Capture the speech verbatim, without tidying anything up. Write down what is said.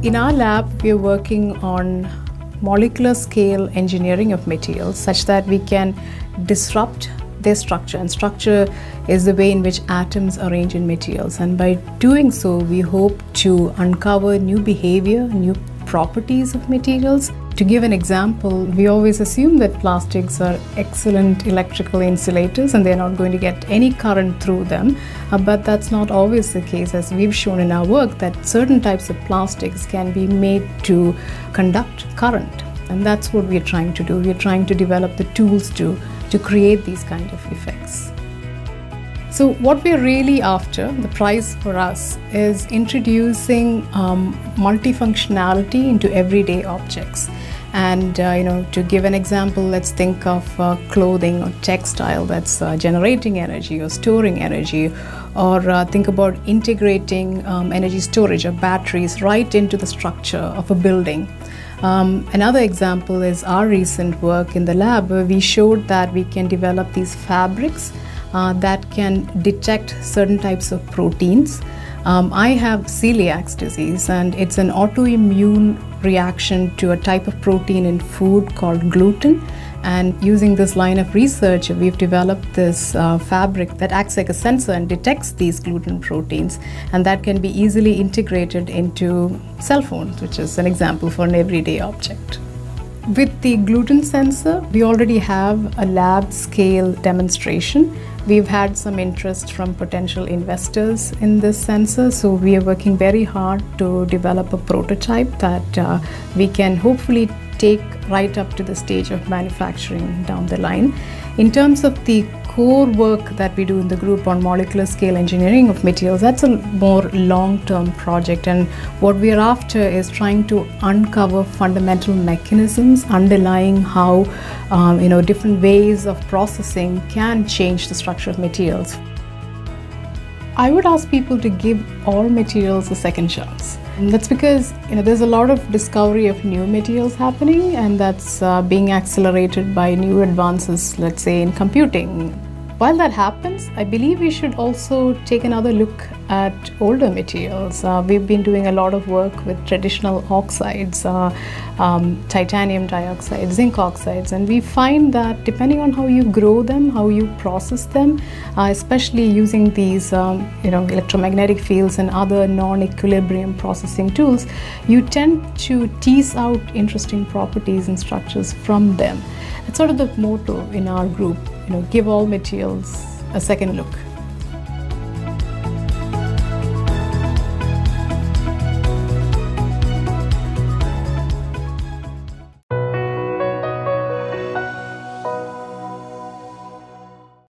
In our lab, we are working on molecular scale engineering of materials such that we can disrupt their structure, and structure is the way in which atoms arrange in materials, and by doing so we hope to uncover new behavior, new properties of materials. To give an example, we always assume that plastics are excellent electrical insulators and they're not going to get any current through them, uh, but that's not always the case, as we've shown in our work that certain types of plastics can be made to conduct current, and that's what we're trying to do. We're trying to develop the tools to, to create these kind of effects. So what we're really after, the prize for us, is introducing um, multifunctionality into everyday objects. And uh, you know, to give an example, let's think of uh, clothing or textile that's uh, generating energy or storing energy, or uh, think about integrating um, energy storage or batteries right into the structure of a building. Um, another example is our recent work in the lab, where we showed that we can develop these fabrics Uh, that can detect certain types of proteins. Um, I have celiac disease, and it's an autoimmune reaction to a type of protein in food called gluten. And using this line of research, we've developed this uh, fabric that acts like a sensor and detects these gluten proteins, and that can be easily integrated into cell phones, which is an example for an everyday object. With the gluten sensor, we already have a lab scale demonstration. We've had some interest from potential investors in this sensor, so we are working very hard to develop a prototype that uh, we can hopefully take right up to the stage of manufacturing down the line. In terms of the core work that we do in the group on molecular scale engineering of materials, that's a more long-term project, and what we are after is trying to uncover fundamental mechanisms underlying how um, you know, different ways of processing can change the structure of materials. I would ask people to give all materials a second chance. And that's because you know, there's a lot of discovery of new materials happening, and that's uh, being accelerated by new advances, let's say, in computing. While that happens, I believe we should also take another look at older materials. Uh, we've been doing a lot of work with traditional oxides, uh, um, titanium dioxide, zinc oxides, and we find that depending on how you grow them, how you process them, uh, especially using these um, you know, electromagnetic fields and other non-equilibrium processing tools, you tend to tease out interesting properties and structures from them. It's sort of the motto in our group, you know, give all materials a second look.